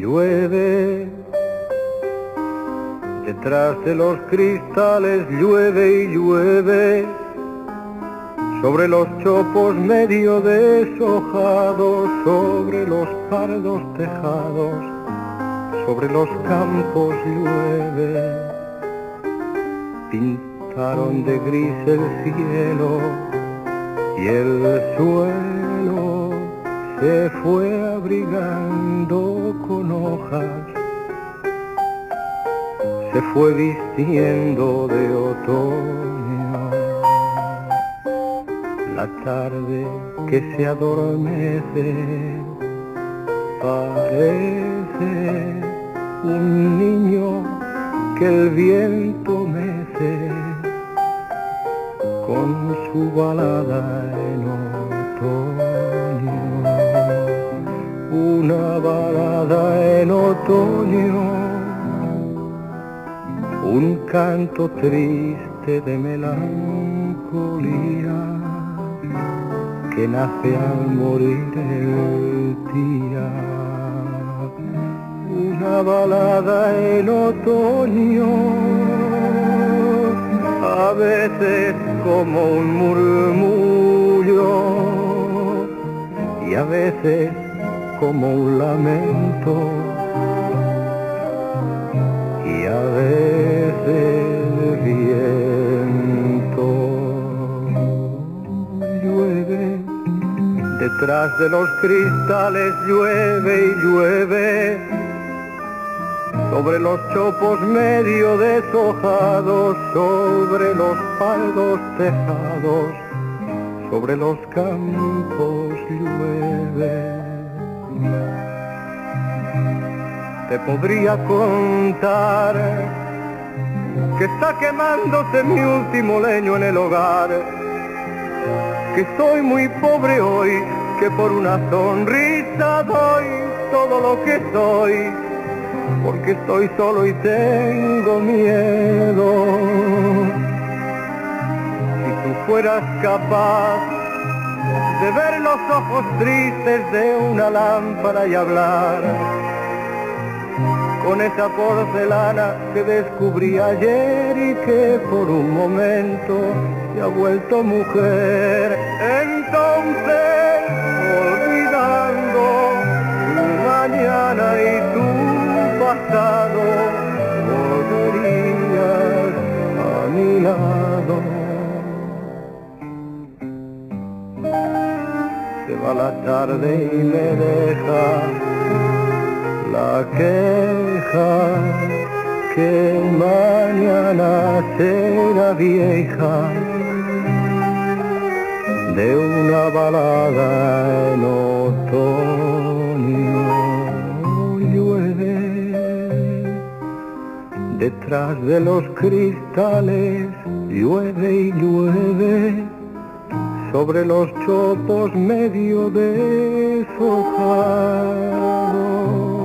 llueve, detrás de los cristales llueve y llueve, sobre los chopos medio deshojados, sobre los pardos tejados, sobre los campos llueve. Pintaron de gris el cielo y el suelo se fue abrigando con hojas, se fue vistiendo de otoño. La tarde que se adormece parece un niño que el viento mece con su balada en otoño. Una balada en otoño, un canto triste de melancolía que nace al morir el día. Una balada en otoño, a veces como un murmullo y a veces como un lamento y a veces viento. Llueve, detrás de los cristales llueve y llueve, sobre los chopos medio deshojados, sobre los pardos tejados, sobre los campos llueve. Te podría contar que está quemándose mi último leño en el hogar, que soy muy pobre hoy, que por una sonrisa doy todo lo que soy, porque estoy solo y tengo miedo. Si tú fueras capaz de ver los ojos tristes de una lámpara y hablar con esa porcelana que descubrí ayer y que por un momento se ha vuelto mujer, entonces olvidando tu mañana y tu pasado, volverías a mi lado. Se va la tarde y me deja la queja que mañana será vieja de una balada en otoño. Llueve, detrás de los cristales llueve y llueve, sobre los chopos medio deshojados.